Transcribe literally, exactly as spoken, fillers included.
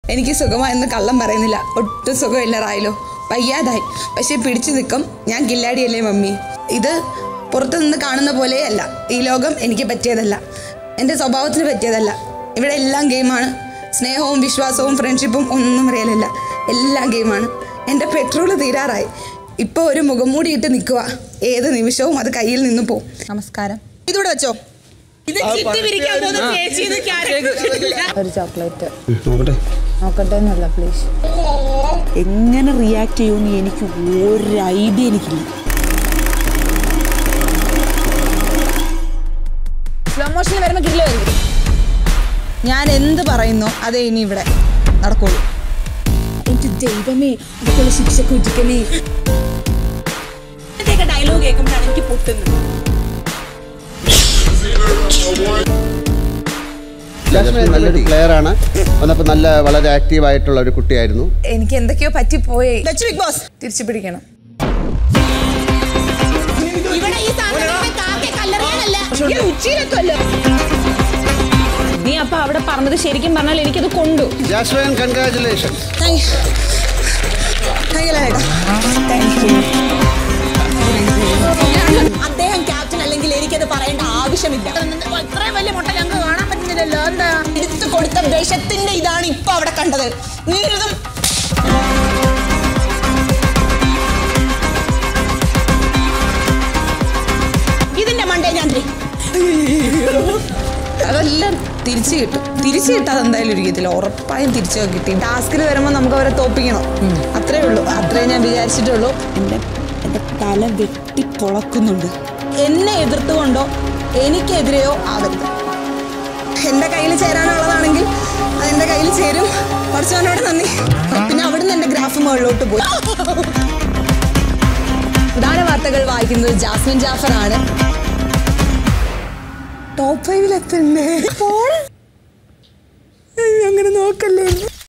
എനിക്ക് സുഖമായെന്ന് കള്ളം പറയുന്നില്ല. ഒട്ടും സുഖമില്ല റായിലോ, വയ്യാതായി. പക്ഷെ പിടിച്ചു നിൽക്കും. ഞാൻ കില്ലാടിയല്ലേ മമ്മി. ഇത് പുറത്തു നിന്ന് കാണുന്ന പോലെയല്ല. ഈ ലോകം എനിക്ക് പറ്റിയതല്ല, എൻ്റെ സ്വഭാവത്തിന് പറ്റിയതല്ല. ഇവിടെ എല്ലാം ഗെയിമാണ്. സ്നേഹവും വിശ്വാസവും ഫ്രണ്ട്ഷിപ്പും ഒന്നും റിയലല്ല. എല്ലാം ഗെയിമാണ്. എൻ്റെ പെട്രോൾ തീരാറായി. ഇപ്പോൾ ഒരു മുഖം മൂടിയിട്ട് നിൽക്കുക. ഏത് നിമിഷവും അത് കയ്യിൽ നിന്ന് പോകും. നമസ്കാരം. ഇതൂടെ വെച്ചോ. ഒരു ചോക്ലേറ്റ് നോക്കട്ടെ എന്നല്ല പ്ലീസ്. എങ്ങനെ റിയാക്ട് ചെയ്യുമെന്ന് എനിക്ക് ഒരു ഐഡിയ എനിക്കില്ല. സ്ലോ മോഷനിൽ വരുമ്പോൾ കിട്ടില്ലായിരിക്കും. ഞാൻ എന്ത് പറയുന്നു അതേ ഇനി ഇവിടെ നടക്കുള്ളൂ. എനിക്ക് ദൈവമേ അതുപോലെ ശിക്ഷ കുറ്റിക്കണേ. ഡയലോഗ് കേൾക്കുമ്പോഴാണ് എനിക്ക് പൊട്ടുന്നത്. നല്ലൊരു പ്ലെയർ ആണ്. വന്നപ്പോൾ നല്ല വളരെ ആക്റ്റീവ് ആയിട്ടുള്ള ഒരു കുട്ടിയായിരുന്നു. എനിക്ക് എന്തൊക്കെയോ പറ്റിപ്പോയി. ബിഗ് ബോസ് തിരിച്ചു പിടിക്കണം. നീ അപ്പൊ അവിടെ പറഞ്ഞത് ശരിക്കും പറഞ്ഞാൽ എനിക്കത് കൊണ്ടു. Jasmine congratulations. അദ്ദേഹം ക്യാപ്റ്റൻ അല്ലെങ്കിൽ എനിക്കത് പറയേണ്ട ആവശ്യമില്ല. ഇത്രയും വലിയ മുട്ട ഞങ്ങൾക്ക് കാണാൻ പറ്റുന്നില്ലല്ലോ. എന്താ എടുത്തു കൊടുത്ത വിഷത്തിന്റെ ഇതാണ് ഇപ്പൊ അവിടെ കണ്ടത്. നീരതും ഇതിന്റെ മണ്ടേ ഞാൻ അതെല്ലാം തിരിച്ചു കിട്ടും. തിരിച്ചു കിട്ടാതെ എന്തായാലും ഇരിക്കത്തില്ല. ഉറപ്പായും തിരിച്ചു കിട്ടി. ടാസ്കിൽ വരുമ്പോൾ നമുക്ക് അവരെ തോപ്പിക്കണം. അത്രേ ഉള്ളൂ. അത്രേ ഞാൻ വിചാരിച്ചിട്ടുള്ളൂ. എൻ്റെ എൻ്റെ തല വെട്ടി പൊളക്കുന്നുണ്ട്. എന്നെ എതിർത്തുകൊണ്ടോ എനിക്കെതിരെയോ ആവരുത്. എൻ്റെ കയ്യിൽ ചേരാനുള്ളതാണെങ്കിൽ അതെൻ്റെ കയ്യിൽ ചേരും. കുറച്ചവനോട് നന്ദി. പിന്നെ അവിടുന്ന് എൻ്റെ ഗ്രാഫ് മുകളിലോട്ട് പോയി. പ്രധാന വാർത്തകൾ വായിക്കുന്നത് ജാസ്മിൻ ജാഫർ ആണ്. ടോപ്പ് ഫൈവിൽ എത്തണ്ടേ? അങ്ങനെ നോക്കല്ലേ.